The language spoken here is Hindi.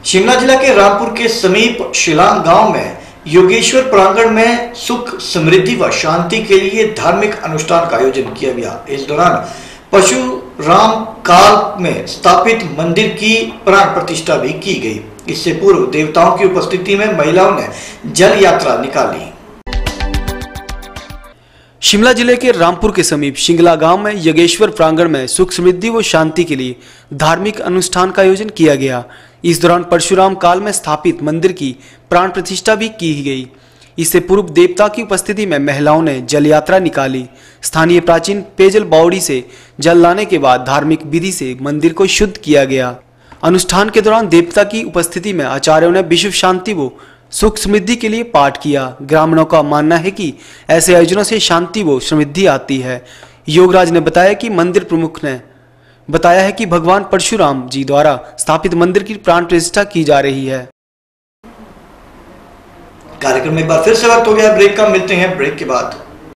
शिमला जिला के रामपुर के समीप शिलांग गांव में योगेश्वर प्रांगण में सुख समृद्धि व शांति के लिए धार्मिक अनुष्ठान का आयोजन किया गया। इस दौरान परशुराम काल में स्थापित मंदिर की प्राण प्रतिष्ठा भी की गई। इससे पूर्व देवताओं की उपस्थिति में महिलाओं ने जल यात्रा निकाली। शिमला जिले के रामपुर के समीप शिंगला गांव में योगेश्वर प्रांगण में सुख समृद्धि व शांति के लिए धार्मिक अनुष्ठान का आयोजन किया गया। इस दौरान परशुराम काल में स्थापित मंदिर की प्राण प्रतिष्ठा भी की गई। इससे पूर्व देवता की उपस्थिति में महिलाओं ने जल यात्रा निकाली। स्थानीय प्राचीन पेयजल बावड़ी से जल लाने के बाद धार्मिक विधि से मंदिर को शुद्ध किया गया। अनुष्ठान के दौरान देवता की उपस्थिति में आचार्यों ने विश्व शांति व सुख समृद्धि के लिए पाठ किया। ग्रामीणों का मानना है कि ऐसे आयोजनों से शांति व समृद्धि आती है। योगराज ने बताया कि मंदिर प्रमुख ने बताया है कि भगवान परशुराम जी द्वारा स्थापित मंदिर की प्राण प्रतिष्ठा की जा रही है। कार्यक्रम में एक बार फिर से वक्त हो गया ब्रेक का, मिलते हैं ब्रेक के बाद।